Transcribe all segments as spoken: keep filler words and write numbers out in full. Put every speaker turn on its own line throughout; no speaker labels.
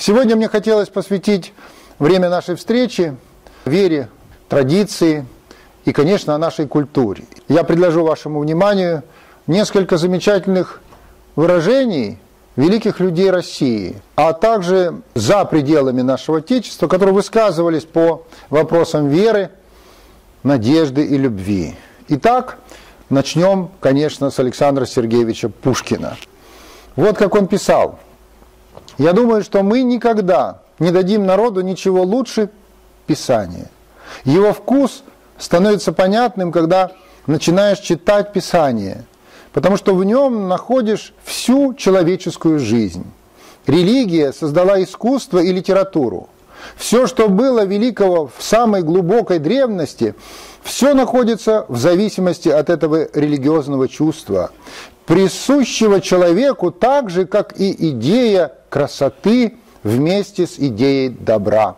Сегодня мне хотелось посвятить время нашей встречи вере, традиции и, конечно, о нашей культуре. Я предложу вашему вниманию несколько замечательных выражений великих людей России, а также за пределами нашего Отечества, которые высказывались по вопросам веры, надежды и любви. Итак, начнем, конечно, с Александра Сергеевича Пушкина. Вот как он писал: «Я думаю, что мы никогда не дадим народу ничего лучше Писания. Его вкус становится понятным, когда начинаешь читать Писание, потому что в нем находишь всю человеческую жизнь. Религия создала искусство и литературу. Все, что было великого в самой глубокой древности, все находится в зависимости от этого религиозного чувства, присущего человеку так же, как и идея красоты вместе с идеей добра.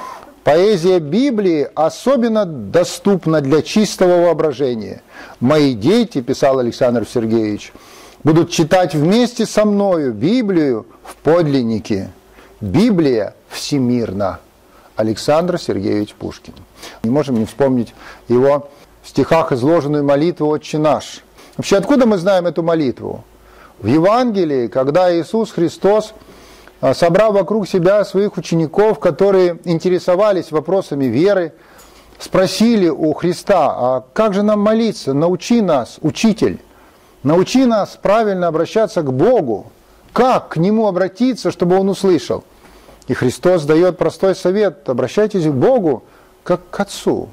Поэзия Библии особенно доступна для чистого воображения. Мои дети, писал Александр Сергеевич, будут читать вместе со мною Библию в подлиннике. Библия всемирна. Александр Сергеевич Пушкин. Не можем не вспомнить его в стихах изложенную молитву «Отче наш». Вообще, откуда мы знаем эту молитву? В Евангелии, когда Иисус Христос, собрав вокруг себя своих учеников, которые интересовались вопросами веры, спросили у Христа: а как же нам молиться? Научи нас, Учитель, научи нас правильно обращаться к Богу. Как к Нему обратиться, чтобы Он услышал? И Христос дает простой совет: обращайтесь к Богу, как к Отцу.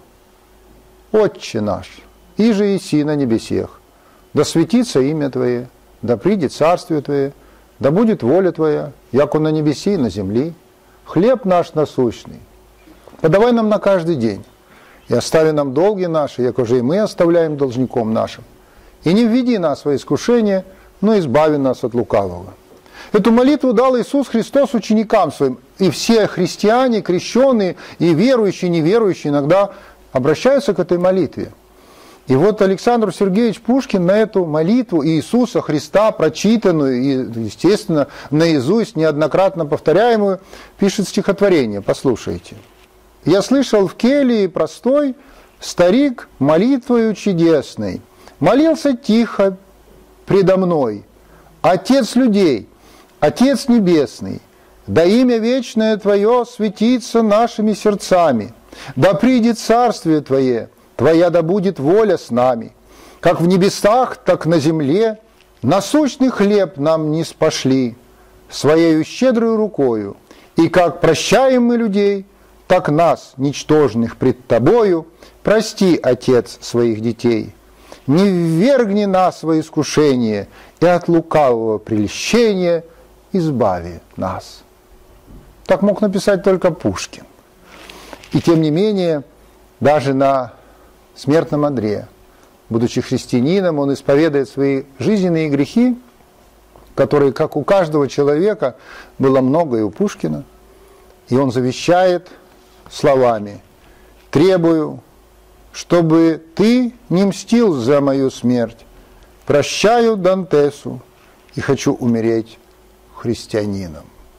Отче наш, иже еси на небесех, да светится имя Твое, да придет царствие Твое, да будет воля Твоя, яко на небеси и на земли. Хлеб наш насущный подавай нам на каждый день, и остави нам долги наши, яко же и мы оставляем должником нашим. И не введи нас во искушение, но избави нас от лукавого». Эту молитву дал Иисус Христос ученикам своим, и все христиане, крещенные, и верующие, и неверующие иногда обращаются к этой молитве. И вот Александр Сергеевич Пушкин на эту молитву Иисуса Христа, прочитанную и, естественно, наизусть, неоднократно повторяемую, пишет стихотворение. Послушайте. «Я слышал в келье простой старик молитвою чудесной, молился тихо предо мной: Отец людей, Отец Небесный, да имя вечное Твое светится нашими сердцами, да придет царствие Твое, Твоя да будет воля с нами, как в небесах, так на земле, насущный хлеб нам не спошли Своею щедрою рукою, и как прощаем мы людей, так нас, ничтожных пред Тобою, прости, Отец, своих детей. Не ввергни нас во искушение, и от лукавого прельщения избави нас». Так мог написать только Пушкин. И тем не менее, даже на смертном одре, будучи христианином, он исповедует свои жизненные грехи, которые, как у каждого человека, было много и у Пушкина, и он завещает словами: «Требую, чтобы ты не мстил за мою смерть, прощаю Дантесу и хочу умереть христианином».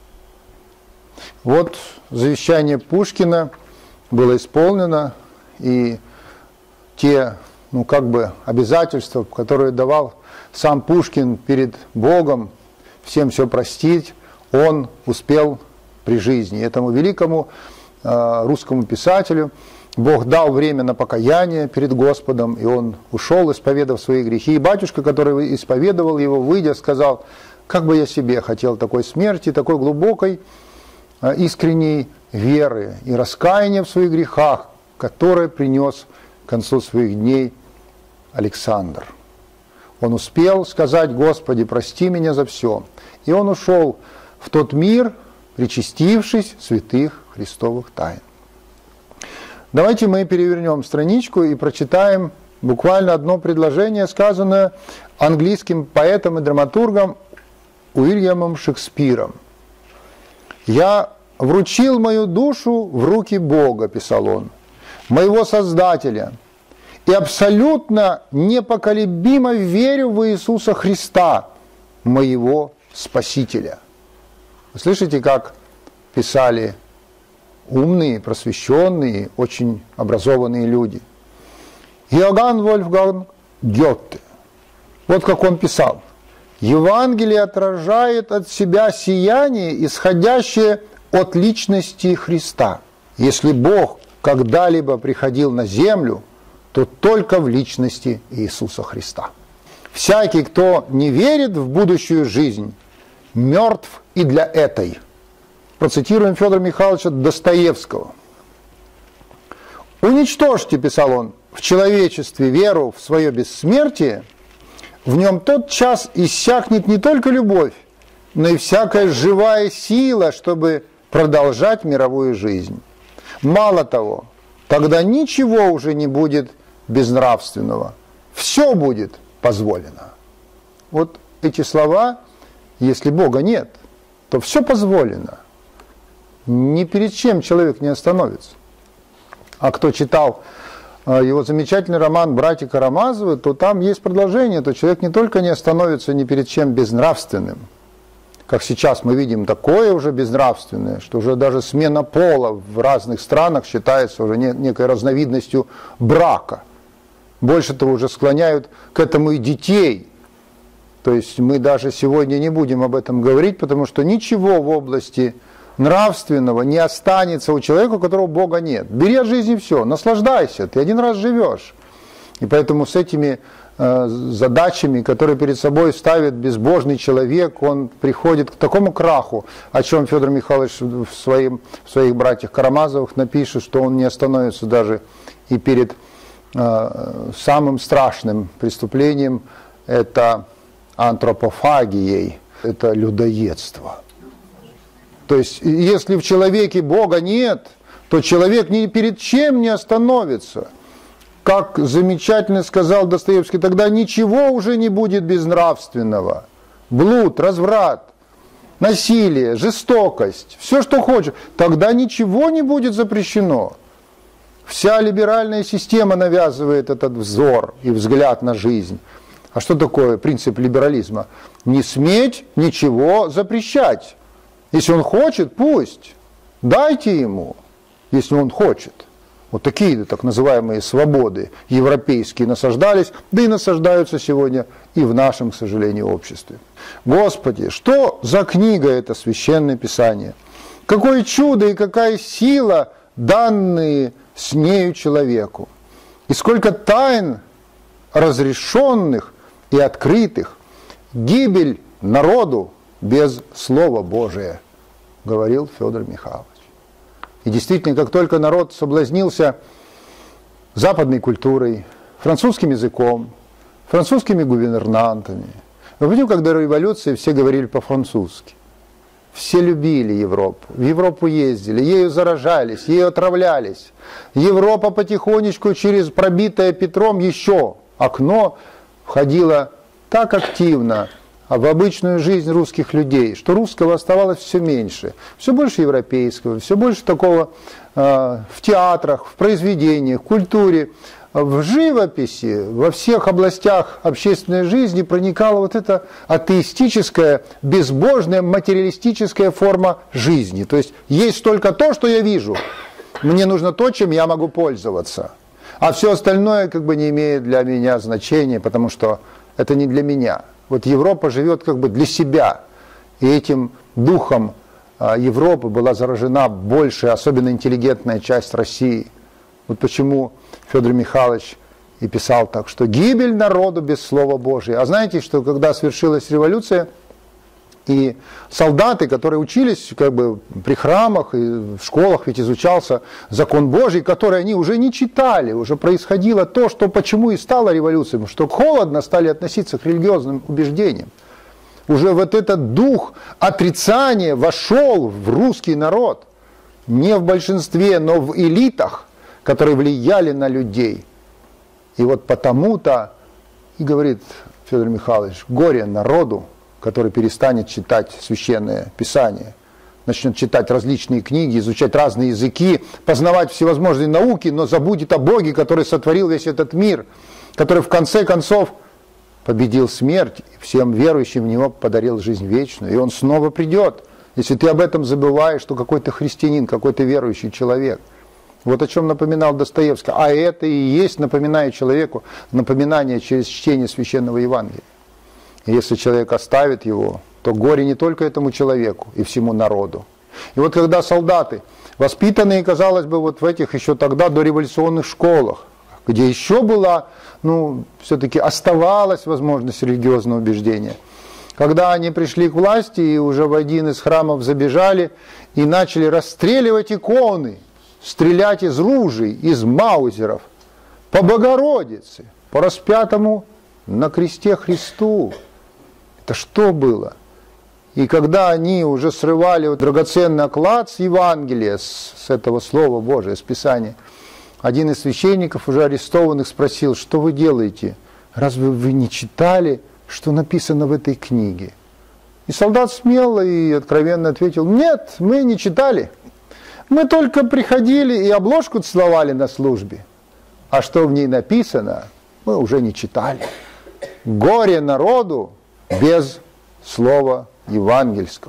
Вот завещание Пушкина было исполнено, и те, ну, как бы обязательства, которые давал сам Пушкин перед Богом, всем все простить, он успел при жизни. Этому великому э, русскому писателю Бог дал время на покаяние перед Господом, и он ушел, исповедав свои грехи. И батюшка, который исповедовал его, выйдя, сказал: «Как бы я себе хотел такой смерти, такой глубокой, э, искренней веры и раскаяния в своих грехах, которое принес к концу своих дней Александр». Он успел сказать: «Господи, прости меня за все». И он ушел в тот мир, причастившись святых Христовых тайн. Давайте мы перевернем страничку и прочитаем буквально одно предложение, сказанное английским поэтом и драматургом Уильямом Шекспиром. «Я вручил мою душу в руки Бога», писал он, «моего Создателя, и абсолютно непоколебимо верю в Иисуса Христа, моего Спасителя». Вы слышите, как писали умные, просвещенные, очень образованные люди. Иоганн Вольфганг Гёте. Вот как он писал. Евангелие отражает от себя сияние, исходящее от личности Христа. Если Бог когда-либо приходил на землю, то только в личности Иисуса Христа. Всякий, кто не верит в будущую жизнь, мертв и для этой. Процитируем Федора Михайловича Достоевского. «Уничтожьте, — писал он, — в человечестве веру в свое бессмертие, в нем тот час иссякнет не только любовь, но и всякая живая сила, чтобы продолжать мировую жизнь. Мало того, тогда ничего уже не будет безнравственного, все будет позволено». Вот эти слова, если Бога нет, то все позволено. Ни перед чем человек не остановится. А кто читал его замечательный роман «Братья Карамазовы», то там есть продолжение, то человек не только не остановится ни перед чем безнравственным, как сейчас мы видим такое уже безнравственное, что уже даже смена пола в разных странах считается уже некой разновидностью брака. Больше того, уже склоняют к этому и детей. То есть мы даже сегодня не будем об этом говорить, потому что ничего в области нравственного не останется у человека, у которого Бога нет. Бери от жизни все, наслаждайся, ты один раз живешь. И поэтому с этими э, задачами, которые перед собой ставит безбожный человек, он приходит к такому краху, о чем Федор Михайлович в, своим, в своих братьях Карамазовых напишет, что он не остановится даже и перед э, самым страшным преступлением, это антропофагией, это людоедство. То есть, если в человеке Бога нет, то человек ни перед чем не остановится. Как замечательно сказал Достоевский, тогда ничего уже не будет безнравственного. Блуд, разврат, насилие, жестокость, все, что хочешь, тогда ничего не будет запрещено. Вся либеральная система навязывает этот взор и взгляд на жизнь. А что такое принцип либерализма? Не сметь ничего запрещать. Если он хочет, пусть. Дайте ему, если он хочет. Вот такие так называемые свободы европейские насаждались, да и насаждаются сегодня и в нашем, к сожалению, обществе. Господи, что за книга это Священное Писание? Какое чудо и какая сила, данные с нею человеку. И сколько тайн разрешенных и открытых. Гибель народу без Слова Божия, говорил Федор Михайлович. И действительно, как только народ соблазнился западной культурой, французским языком, французскими гувернантами. Мы помним, когда до революции все говорили по-французски. Все любили Европу, в Европу ездили, ею заражались, ею отравлялись. Европа потихонечку через пробитое Петром еще окно входила так активно в обычную жизнь русских людей, что русского оставалось все меньше, все больше европейского, все больше такого э, в театрах, в произведениях, в культуре, в живописи, во всех областях общественной жизни проникала вот эта атеистическая, безбожная, материалистическая форма жизни. То есть есть только то, что я вижу, мне нужно то, чем я могу пользоваться, а все остальное как бы не имеет для меня значения, потому что это не для меня. Вот Европа живет как бы для себя, и этим духом Европы была заражена большая, особенно интеллигентная часть России. Вот почему Федор Михайлович и писал так, что гибель народу без Слова Божия. А знаете, что когда свершилась революция, и солдаты, которые учились как бы при храмах и в школах, ведь изучался закон Божий, который они уже не читали, уже происходило то, что почему и стало революцией, что холодно стали относиться к религиозным убеждениям. Уже вот этот дух отрицания вошел в русский народ, не в большинстве, но в элитах, которые влияли на людей. И вот потому-то, и говорит Федор Михайлович, горе народу, который перестанет читать Священное Писание, начнет читать различные книги, изучать разные языки, познавать всевозможные науки, но забудет о Боге, который сотворил весь этот мир, который в конце концов победил смерть, и всем верующим в Него подарил жизнь вечную. И Он снова придет, если ты об этом забываешь, что какой-то христианин, какой-то верующий человек. Вот о чем напоминал Достоевский. А это и есть, напоминаю человеку, напоминание через чтение Священного Евангелия. И если человек оставит его, то горе не только этому человеку и всему народу. И вот когда солдаты, воспитанные, казалось бы, вот в этих еще тогда дореволюционных школах, где еще была, ну, все-таки оставалась возможность религиозного убеждения, когда они пришли к власти и уже в один из храмов забежали и начали расстреливать иконы, стрелять из ружей, из маузеров, по Богородице, по распятому на кресте Христу. Это что было? И когда они уже срывали вот драгоценный оклад с Евангелия, с, с этого Слова Божия, с Писания, один из священников, уже арестованных, спросил: что вы делаете? Разве вы не читали, что написано в этой книге? И солдат смело и откровенно ответил: нет, мы не читали. Мы только приходили и обложку целовали на службе. А что в ней написано, мы уже не читали. Горе народу без слова евангельского.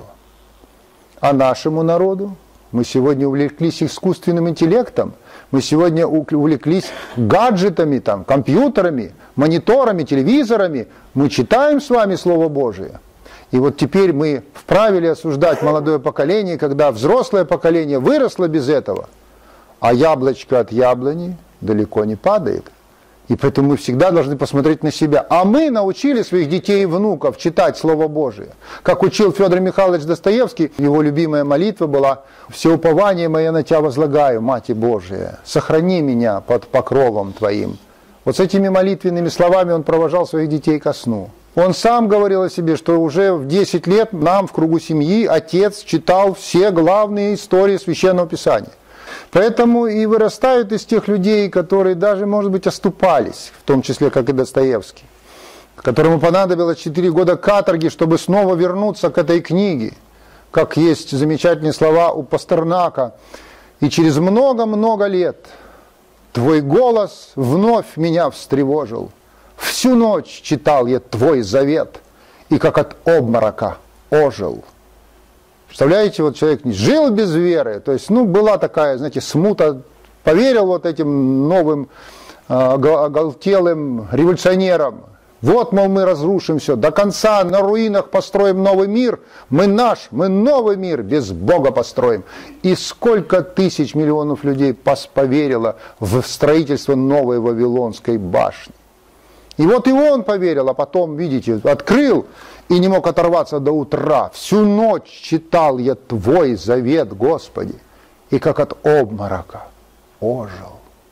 А нашему народу мы сегодня увлеклись искусственным интеллектом, мы сегодня увлеклись гаджетами, там, компьютерами, мониторами, телевизорами. Мы читаем с вами Слово Божие. И вот теперь мы вправе ли осуждать молодое поколение, когда взрослое поколение выросло без этого, а яблочко от яблони далеко не падает. И поэтому мы всегда должны посмотреть на себя. А мы научили своих детей и внуков читать Слово Божие. Как учил Федор Михайлович Достоевский, его любимая молитва была: «Все упование мое на Тебя возлагаю, Мати Божия, сохрани меня под покровом Твоим». Вот с этими молитвенными словами он провожал своих детей ко сну. Он сам говорил о себе, что уже в десять лет нам в кругу семьи отец читал все главные истории Священного Писания. Поэтому и вырастают из тех людей, которые даже, может быть, оступались, в том числе, как и Достоевский, которому понадобилось четыре года каторги, чтобы снова вернуться к этой книге. Как есть замечательные слова у Пастернака: «И через много-много лет твой голос вновь меня встревожил. Всю ночь читал я твой завет, и как от обморока ожил». Представляете, вот человек жил без веры, то есть, ну, была такая, знаете, смута, поверил вот этим новым э, оголтелым революционерам. Вот, мол, мы разрушим все, до конца на руинах построим новый мир, мы наш, мы новый мир без Бога построим. И сколько тысяч миллионов людей поверило в строительство новой Вавилонской башни. И вот и он поверил, а потом, видите, открыл и не мог оторваться до утра. Всю ночь читал я Твой завет, Господи, и как от обморока ожил.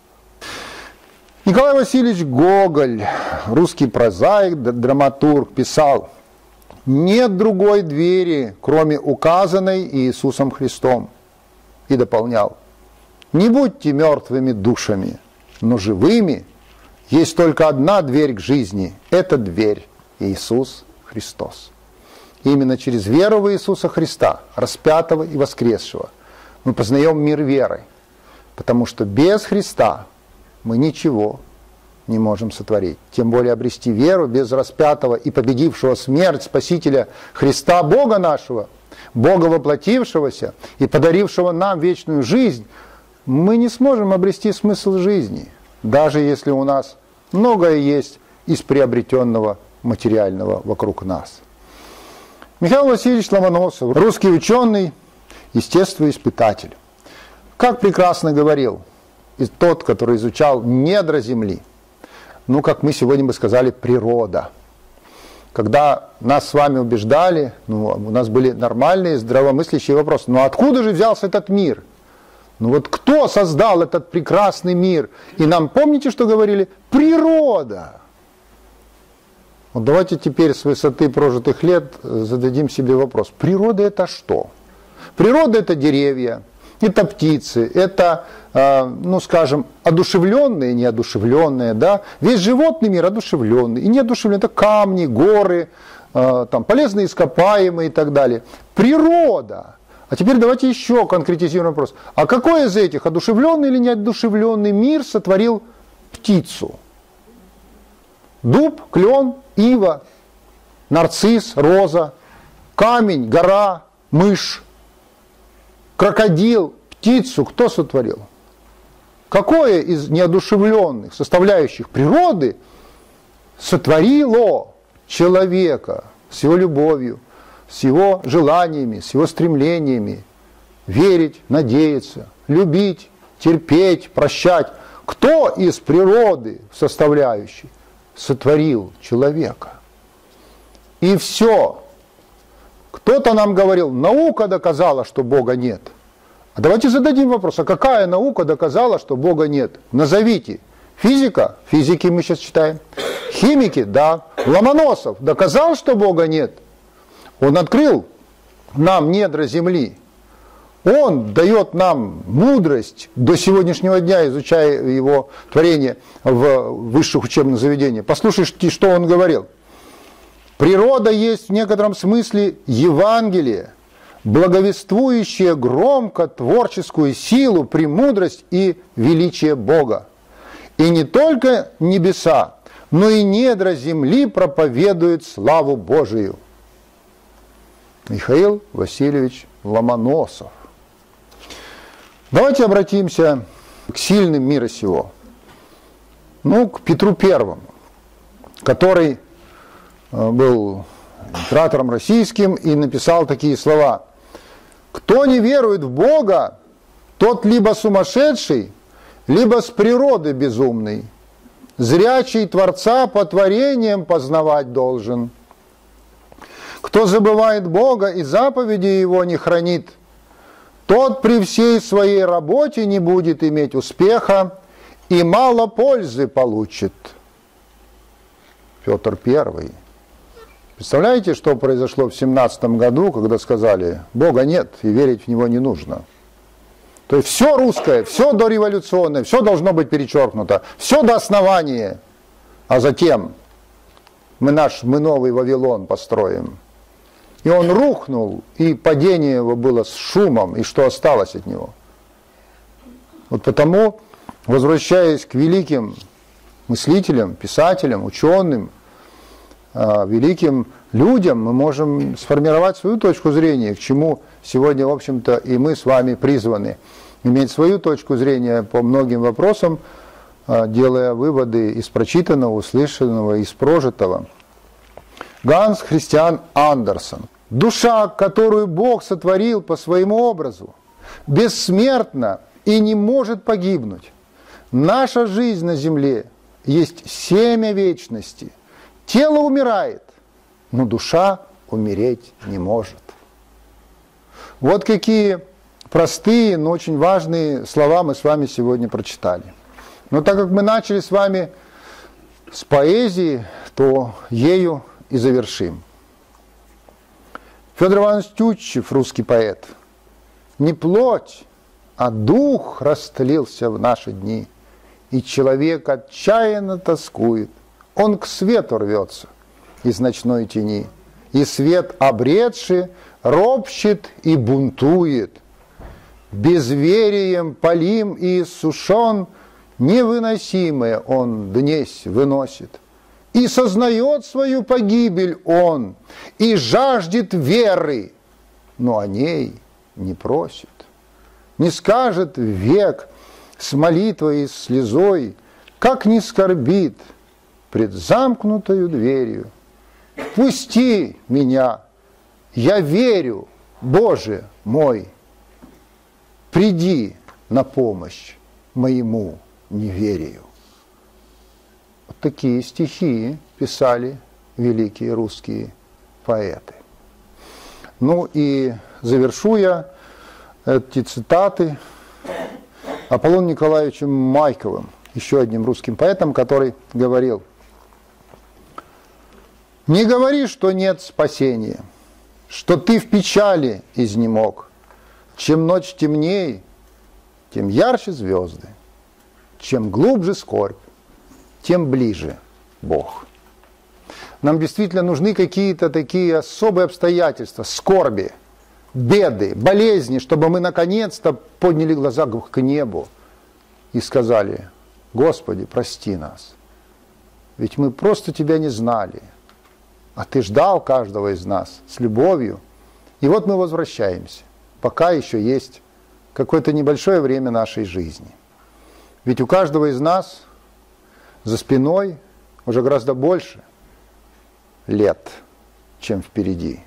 Николай Васильевич Гоголь, русский прозаик, драматург, писал: «Нет другой двери, кроме указанной Иисусом Христом». И дополнял: «Не будьте мертвыми душами, но живыми. Есть только одна дверь к жизни. Это дверь Иисус Христос». И именно через веру в Иисуса Христа, распятого и воскресшего, мы познаем мир верой. Потому что без Христа мы ничего не можем сотворить. Тем более обрести веру без распятого и победившего смерть Спасителя Христа, Бога нашего, Бога воплотившегося и подарившего нам вечную жизнь, мы не сможем обрести смысл жизни, даже если у нас многое есть из приобретенного материального вокруг нас. Михаил Васильевич Ломоносов, русский ученый, естествоиспытатель, как прекрасно говорил, и тот, который изучал недра Земли, ну, как мы сегодня бы сказали, природа. Когда нас с вами убеждали, ну, у нас были нормальные, здравомыслящие вопросы: ну, откуда же взялся этот мир? Ну, вот кто создал этот прекрасный мир? И нам, помните, что говорили? Природа. Вот давайте теперь с высоты прожитых лет зададим себе вопрос: природа это что? Природа это деревья, это птицы, это, э, ну, скажем, одушевленные, неодушевленные, да? Весь животный мир одушевленный и неодушевленный. Это камни, горы, э, там, полезные ископаемые и так далее. Природа. А теперь давайте еще конкретизируем вопрос. А какой из этих, одушевленный или неодушевленный мир, сотворил птицу? Дуб, клен, ива, нарцисс, роза, камень, гора, мышь. крокодил, птицу кто сотворил? Какое из неодушевленных составляющих природы сотворило человека с его любовью, с его желаниями, с его стремлениями верить, надеяться, любить, терпеть, прощать? Кто из природы составляющих сотворил человека? И все. Кто-то нам говорил, наука доказала, что Бога нет. А давайте зададим вопрос, а какая наука доказала, что Бога нет? Назовите. Физика? Физики мы сейчас читаем. Химики? Да. Ломоносов доказал, что Бога нет. Он открыл нам недра земли. Он дает нам мудрость до сегодняшнего дня, изучая его творение в высших учебных заведениях. Послушайте, что он говорил. Природа есть в некотором смысле Евангелие, благовествующее громко творческую силу, премудрость и величие Бога. И не только небеса, но и недра земли проповедуют славу Божию. Михаил Васильевич Ломоносов. Давайте обратимся к сильным мира сего. Ну, к Петру Первому, который был императором российским и написал такие слова. «Кто не верует в Бога, тот либо сумасшедший, либо с природы безумный. Зрячий Творца по творениям познавать должен. Кто забывает Бога и заповеди Его не хранит, тот при всей своей работе не будет иметь успеха и мало пользы получит». Петр Первый. Представляете, что произошло в семнадцатом году, когда сказали, Бога нет и верить в Него не нужно. То есть все русское, все дореволюционное, все должно быть перечеркнуто, все до основания. А затем мы наш, мы новый Вавилон построим. И он рухнул, и падение его было с шумом, и что осталось от него. Вот потому, возвращаясь к великим мыслителям, писателям, ученым, великим людям, мы можем сформировать свою точку зрения, к чему сегодня, в общем-то, и мы с вами призваны. Иметь свою точку зрения по многим вопросам, делая выводы из прочитанного, услышанного, из прожитого. Ганс Христиан Андерсон. Душа, которую Бог сотворил по своему образу, бессмертна и не может погибнуть. Наша жизнь на земле есть семя вечности. Тело умирает, но душа умереть не может. Вот какие простые, но очень важные слова мы с вами сегодня прочитали. Но так как мы начали с вами с поэзии, то ею и завершим. Федор Иванович Тютчев, русский поэт. Не плоть, а дух растлился в наши дни, и человек отчаянно тоскует. Он к свету рвется из ночной тени, и свет обретший ропщет и бунтует. Безверием полим и иссушен, невыносимое он днесь выносит. И сознает свою погибель он, и жаждет веры, но о ней не просит. Не скажет век с молитвой и слезой, как не скорбит пред замкнутою дверью. Пусти меня, я верю, Боже мой, приди на помощь моему неверию. Вот такие стихи писали великие русские поэты. Ну и завершу я эти цитаты Аполлоном Николаевичем Майковым, еще одним русским поэтом, который говорил: «Не говори, что нет спасения, что ты в печали изнемог. Чем ночь темней, тем ярче звезды, чем глубже скорбь, тем ближе Бог». Нам действительно нужны какие-то такие особые обстоятельства, скорби, беды, болезни, чтобы мы наконец-то подняли глаза к небу и сказали: Господи, прости нас, ведь мы просто Тебя не знали, а Ты ждал каждого из нас с любовью. И вот мы возвращаемся, пока еще есть какое-то небольшое время нашей жизни. Ведь у каждого из нас за спиной уже гораздо больше лет, чем впереди.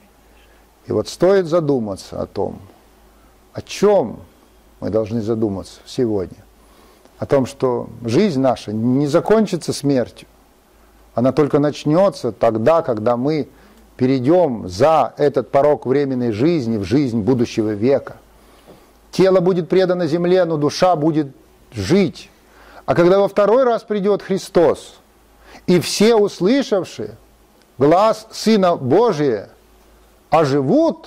И вот стоит задуматься о том, о чем мы должны задуматься сегодня. О том, что жизнь наша не закончится смертью. Она только начнется тогда, когда мы перейдем за этот порог временной жизни в жизнь будущего века. Тело будет предано земле, но душа будет жить. А когда во второй раз придет Христос, и все услышавшие глас Сына Божия оживут,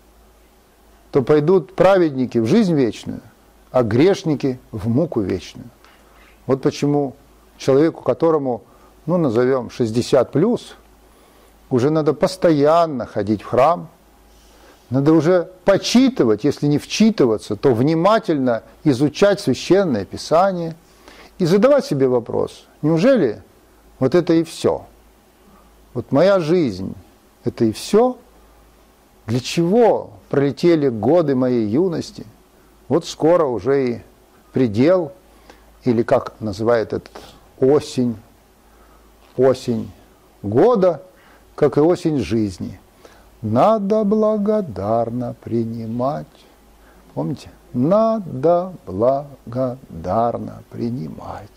то пойдут праведники в жизнь вечную, а грешники в муку вечную. Вот почему человеку, которому, ну, назовем шестьдесят плюс, уже надо постоянно ходить в храм, надо уже почитывать, если не вчитываться, то внимательно изучать Священное Писание и задавать себе вопрос, неужели вот это и все? Вот моя жизнь – это и все? Для чего пролетели годы моей юности? Вот скоро уже и предел, или как называют это, осень, осень года, как и осень жизни. Надо благодарно принимать. Помните? Надо благодарно принимать.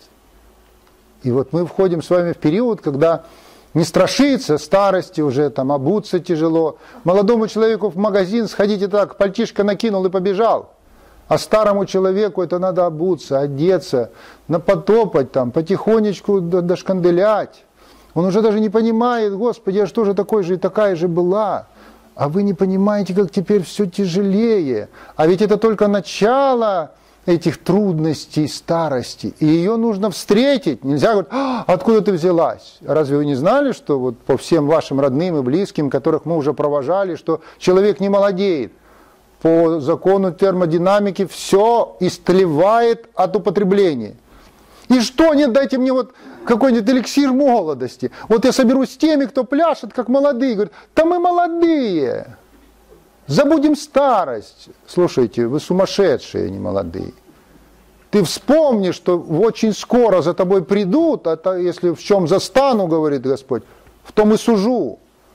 И вот мы входим с вами в период, когда не страшится старости уже, там, обуться тяжело. Молодому человеку в магазин сходить и так, пальтишко накинул и побежал. А старому человеку это надо обуться, одеться, напотопать, там, потихонечку дошканделять. Он уже даже не понимает, Господи, я что же такой же и такая же была. А вы не понимаете, как теперь все тяжелее. А ведь это только начало этих трудностей старости. И ее нужно встретить. Нельзя говорить, а, откуда ты взялась? Разве вы не знали, что вот по всем вашим родным и близким, которых мы уже провожали, что человек не молодеет? По закону термодинамики все истлевает от употребления. И что, нет, дайте мне вот какой-нибудь эликсир молодости. Вот я соберусь с теми, кто пляшет, как молодые. Говорят, да мы молодые. Забудем старость. Слушайте, вы сумасшедшие, а не молодые. Ты вспомни, что очень скоро за тобой придут, а то, если в чем застану, говорит Господь, в том и сужу.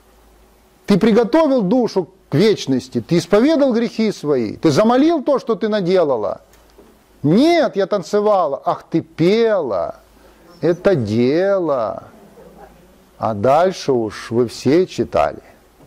Ты приготовил душу к вечности, ты исповедал грехи свои, ты замолил то, что ты наделала. Нет, я танцевала. Ах, ты пела. Это дело. А дальше уж вы все читали.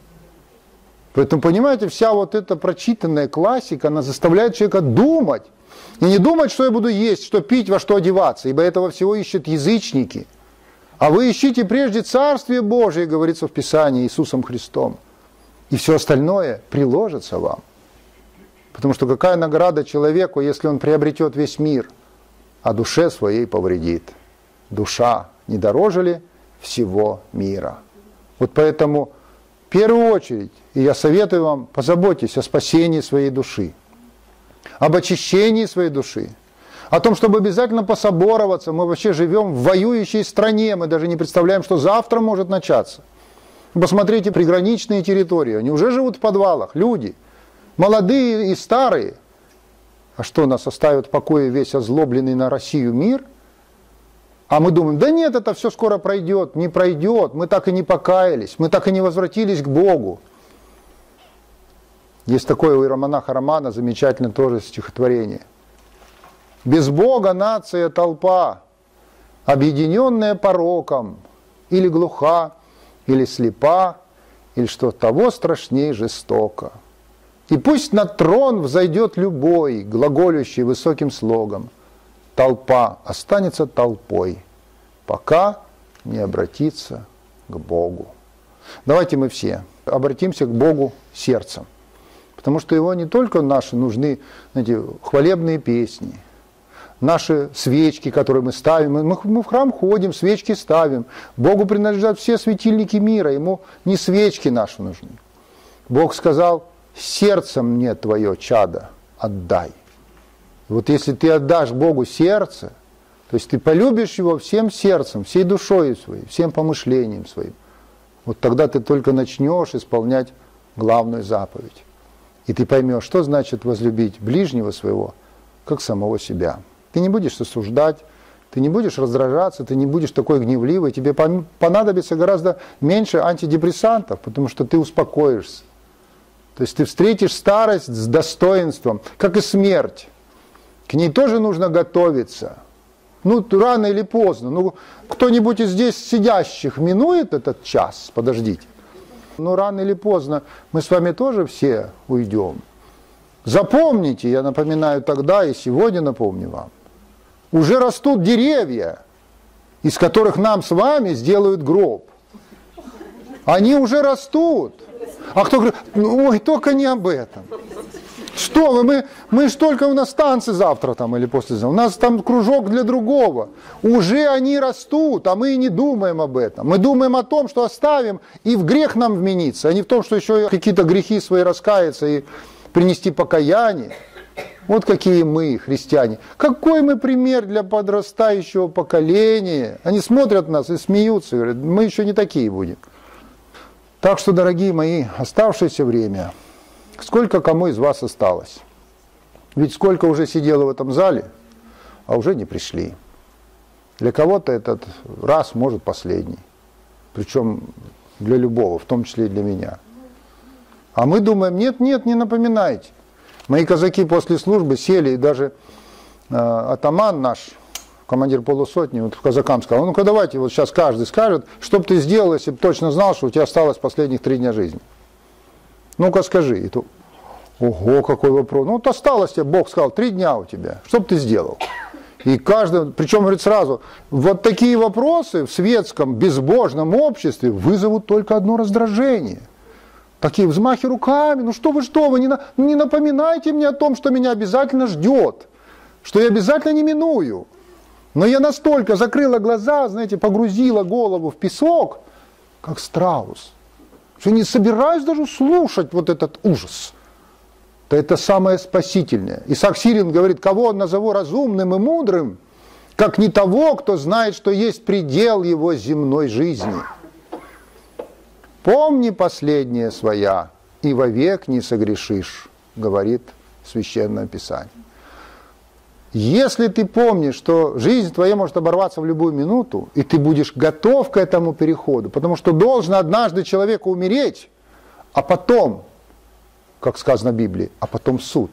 Поэтому, понимаете, вся вот эта прочитанная классика, она заставляет человека думать. И не думать, что я буду есть, что пить, во что одеваться, ибо этого всего ищут язычники. А вы ищите прежде Царствие Божие, говорится в Писании Иисусом Христом. И все остальное приложится вам. Потому что какая награда человеку, если он приобретет весь мир, а душе своей повредит? Душа не дороже ли всего мира? Вот поэтому в первую очередь, и я советую вам, позаботьтесь о спасении своей души, об очищении своей души, о том, чтобы обязательно пособороваться. Мы вообще живем в воюющей стране, мы даже не представляем, что завтра может начаться. Посмотрите приграничные территории, они уже живут в подвалах, люди, молодые и старые. А что, нас оставят в покое весь озлобленный на Россию мир? А мы думаем, да нет, это все скоро пройдет. Не пройдет, мы так и не покаялись, мы так и не возвратились к Богу. Есть такое у иеромонаха Романа, замечательное тоже стихотворение. Без Бога нация толпа, объединенная пороком, или глуха, или слепа, или что того страшней жестоко. И пусть на трон взойдет любой, глаголющий высоким слогом, толпа останется толпой, пока не обратится к Богу. Давайте мы все обратимся к Богу сердцем, потому что Его не только наши нужны, знаете, хвалебные песни, наши свечки, которые мы ставим. Мы, мы в храм ходим, свечки ставим. Богу принадлежат все светильники мира, Ему не свечки наши нужны. Бог сказал, сердцем мне твое чадо отдай. И вот если ты отдашь Богу сердце, то есть ты полюбишь Его всем сердцем, всей душой своей, всем помышлением своим, вот тогда ты только начнешь исполнять главную заповедь. И ты поймешь, что значит возлюбить ближнего своего, как самого себя. Ты не будешь осуждать, ты не будешь раздражаться, ты не будешь такой гневливый, тебе понадобится гораздо меньше антидепрессантов, потому что ты успокоишься. То есть ты встретишь старость с достоинством, как и смерть. К ней тоже нужно готовиться. Ну, рано или поздно. Ну, кто-нибудь из здесь сидящих минует этот час? Подождите. Ну, рано или поздно мы с вами тоже все уйдем. Запомните, я напоминаю тогда и сегодня напомню вам. Уже растут деревья, из которых нам с вами сделают гроб. Они уже растут. А кто говорит, ой, только не об этом. Что вы, мы, мы ж только у нас танцы завтра там или послезавтра. У нас там кружок для другого. Уже они растут, а мы и не думаем об этом. Мы думаем о том, что оставим, и в грех нам вмениться, а не в том, что еще какие-то грехи свои раскаяться и принести покаяние. Вот какие мы, христиане. Какой мы пример для подрастающего поколения. Они смотрят на нас и смеются, говорят, мы еще не такие будем. Так что, дорогие мои, оставшееся время, сколько кому из вас осталось? Ведь сколько уже сидело в этом зале, а уже не пришли. Для кого-то этот раз может последний. Причем для любого, в том числе и для меня. А мы думаем, нет, нет, не напоминайте. Мои казаки после службы сели, и даже э, атаман наш, командир полусотни, вот казакам сказал, ну-ка давайте, вот сейчас каждый скажет, что бы ты сделал, если бы точно знал, что у тебя осталось последних три дня жизни. Ну-ка скажи. И то, ого, какой вопрос. Ну вот осталось тебе, Бог сказал, три дня у тебя. Что бы ты сделал? И каждый, причем говорит сразу, вот такие вопросы в светском, безбожном обществе вызовут только одно раздражение. Такие взмахи руками, ну что вы, что вы, не, на, не напоминайте мне о том, что меня обязательно ждет, что я обязательно не миную. Но я настолько закрыла глаза, знаете, погрузила голову в песок, как страус, что не собираюсь даже слушать вот этот ужас. Да это самое спасительное. Исаак Сирин говорит, кого назову разумным и мудрым, как не того, кто знает, что есть предел его земной жизни. Помни последнее своя, и вовек не согрешишь, говорит Священное Писание. Если ты помнишь, что жизнь твоя может оборваться в любую минуту, и ты будешь готов к этому переходу, потому что должен однажды человеку умереть, а потом, как сказано в Библии, а потом суд.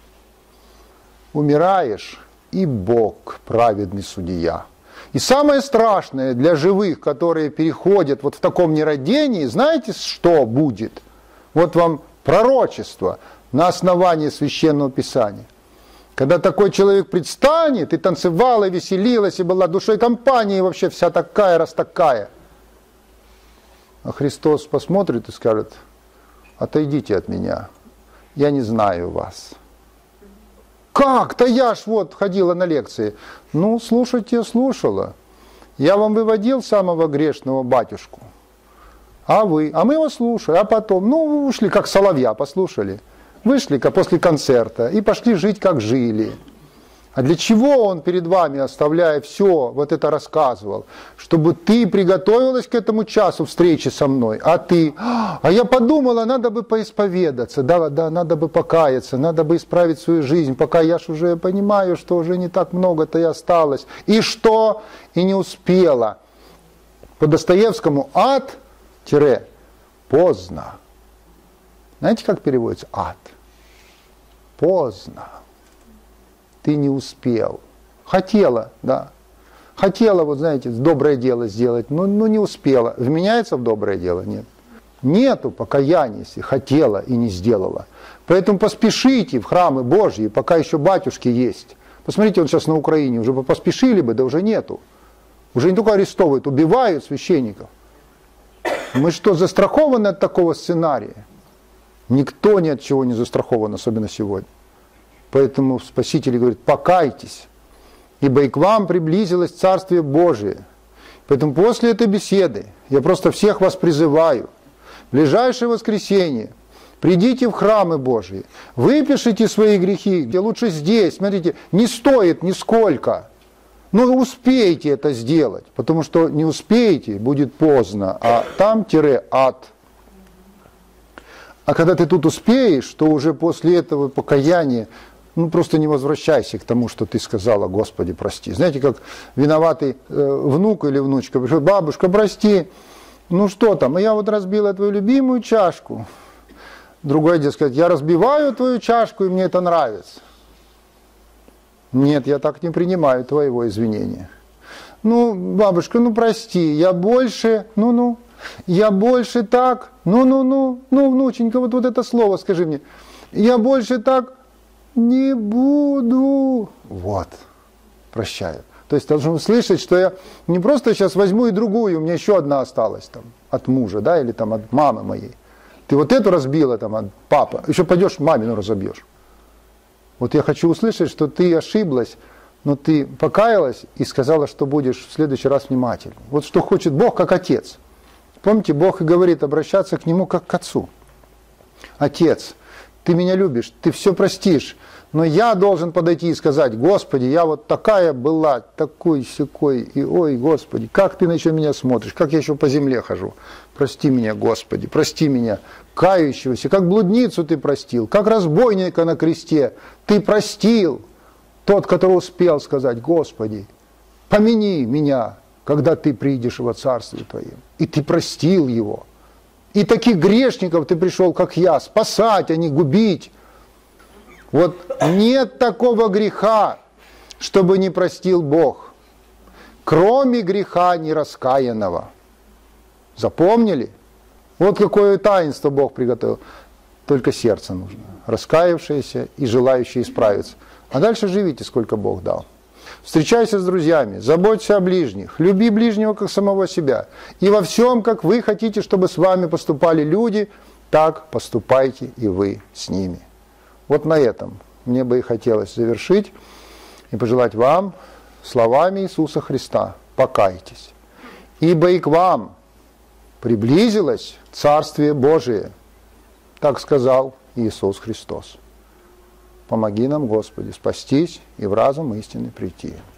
Умираешь, и Бог праведный судья. И самое страшное для живых, которые переходят вот в таком нерадении, знаете, что будет? Вот вам пророчество на основании Священного Писания. Когда такой человек предстанет, и танцевала, и веселилась, и была душой компании, и вообще вся такая, раз такая. А Христос посмотрит и скажет, отойдите от меня, я не знаю вас. Как? Да я ж вот ходила на лекции. Ну, слушайте, слушала. Я вам выводил самого грешного батюшку. А вы? А мы его слушали. А потом, ну, вы ушли, как соловья, послушали. Вышли-ка после концерта и пошли жить, как жили. А для чего он перед вами, оставляя все, вот это рассказывал? Чтобы ты приготовилась к этому часу встречи со мной, а ты... А я подумала, надо бы поисповедаться, да, да, надо бы покаяться, надо бы исправить свою жизнь, пока я ж уже понимаю, что уже не так много-то и осталось. И что? И не успела. По Достоевскому ад-поздно. Знаете, как переводится ад? Поздно. Ты не успел. Хотела, да. Хотела, вот знаете, доброе дело сделать, но, но не успела. Вменяется в доброе дело? Нет. Нету покаяния, если хотела и не сделала. Поэтому поспешите в храмы Божьи, пока еще батюшки есть. Посмотрите, вот сейчас на Украине уже поспешили бы, да уже нету. Уже не только арестовывают, убивают священников. Мы что, застрахованы от такого сценария? Никто ни от чего не застрахован, особенно сегодня. Поэтому Спаситель говорит, покайтесь, ибо и к вам приблизилось Царствие Божие. Поэтому после этой беседы я просто всех вас призываю, в ближайшее воскресенье придите в храмы Божьи, выпишите свои грехи, где лучше здесь, смотрите, не стоит нисколько, но успейте это сделать, потому что не успеете, будет поздно, а там-ад. А когда ты тут успеешь, то уже после этого покаяния, ну просто не возвращайся к тому, что ты сказала: Господи, прости. Знаете, как виноватый э, внук или внучка пришел: бабушка, прости, ну что там, а я вот разбила твою любимую чашку. Другой дед скажет: я разбиваю твою чашку, и мне это нравится. Нет, я так не принимаю твоего извинения. Ну, бабушка, ну прости, я больше, ну-ну, я больше так, ну-ну-ну, ну, внученька, вот, вот это слово скажи мне, я больше так не буду. Вот, прощаю. То есть должен услышать, что я не просто сейчас возьму и другую, у меня еще одна осталась там от мужа, да, или там от мамы моей. Ты вот эту разбила там от папы, еще пойдешь мамину разобьешь. Вот я хочу услышать, что ты ошиблась, но ты покаялась и сказала, что будешь в следующий раз внимательным. Вот что хочет Бог как Отец. Помните, Бог и говорит обращаться к Нему как к Отцу. Отец, ты меня любишь, ты все простишь, но я должен подойти и сказать: Господи, я вот такая была, такой-сякой, и ой, Господи, как ты на еще меня смотришь, как я еще по земле хожу. Прости меня, Господи, прости меня, кающегося, как блудницу ты простил, как разбойника на кресте ты простил. Тот, который успел сказать: Господи, помяни меня, когда ты придешь во Царствие Твое. И ты простил его. И таких грешников ты пришел, как я, спасать, а не губить. Вот нет такого греха, чтобы не простил Бог, кроме греха нераскаянного. Запомнили? Вот какое таинство Бог приготовил. Только сердце нужно, раскаявшееся и желающее исправиться. А дальше живите, сколько Бог дал. Встречайся с друзьями, заботься о ближних, люби ближнего, как самого себя. И во всем, как вы хотите, чтобы с вами поступали люди, так поступайте и вы с ними. Вот на этом мне бы и хотелось завершить и пожелать вам словами Иисуса Христа: покайтесь, ибо и к вам приблизилось Царствие Божие. Так сказал Иисус Христос. Помоги нам, Господи, спастись и в разум истины прийти.